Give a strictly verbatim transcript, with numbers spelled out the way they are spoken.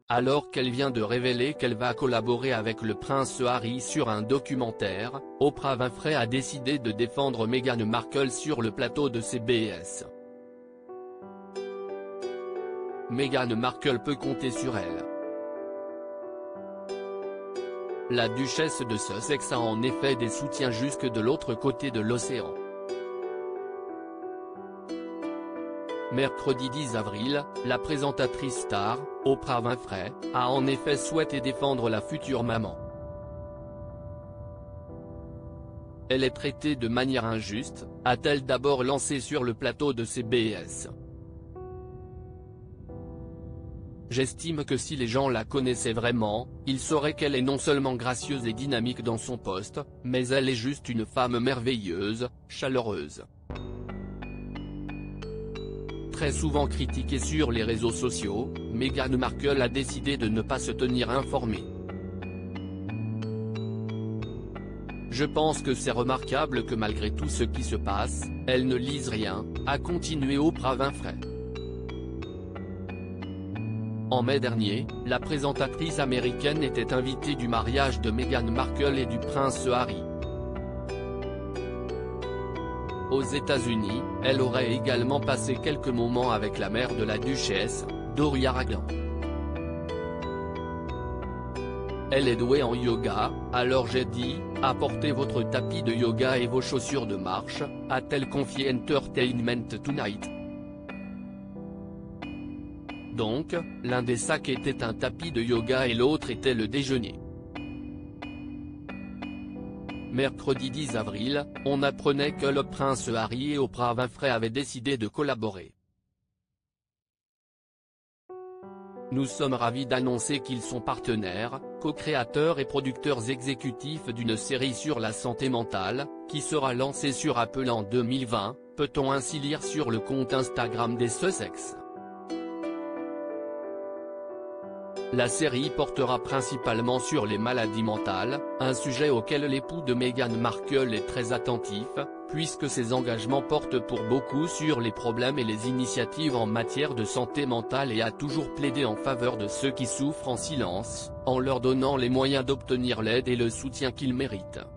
Alors qu'elle vient de révéler qu'elle va collaborer avec le prince Harry sur un documentaire, Oprah Winfrey a décidé de défendre Meghan Markle sur le plateau de C B S. Meghan Markle peut compter sur elle. La duchesse de Sussex a en effet des soutiens jusque de l'autre côté de l'océan. Mercredi dix avril, la présentatrice star, Oprah Winfrey, a en effet souhaité défendre la future maman. Elle est traitée de manière injuste, a-t-elle d'abord lancé sur le plateau de C B S. J'estime que si les gens la connaissaient vraiment, ils sauraient qu'elle est non seulement gracieuse et dynamique dans son poste, mais elle est juste une femme merveilleuse, chaleureuse. Très souvent critiquée sur les réseaux sociaux, Meghan Markle a décidé de ne pas se tenir informée. Je pense que c'est remarquable que malgré tout ce qui se passe, elle ne lise rien, a continué Oprah Winfrey. En mai dernier, la présentatrice américaine était invitée du mariage de Meghan Markle et du prince Harry. Aux États-Unis, elle aurait également passé quelques moments avec la mère de la duchesse, Doria Ragland. Elle est douée en yoga, alors j'ai dit, apportez votre tapis de yoga et vos chaussures de marche, a-t-elle confié Entertainment Tonight. Donc, l'un des sacs était un tapis de yoga et l'autre était le déjeuner. Mercredi dix avril, on apprenait que le prince Harry et Oprah Winfrey avaient décidé de collaborer. Nous sommes ravis d'annoncer qu'ils sont partenaires, co-créateurs et producteurs exécutifs d'une série sur la santé mentale, qui sera lancée sur Apple en deux mille vingt, peut-on ainsi lire sur le compte Instagram des Sussex. La série portera principalement sur les maladies mentales, un sujet auquel l'époux de Meghan Markle est très attentif, puisque ses engagements portent pour beaucoup sur les problèmes et les initiatives en matière de santé mentale et a toujours plaidé en faveur de ceux qui souffrent en silence, en leur donnant les moyens d'obtenir l'aide et le soutien qu'ils méritent.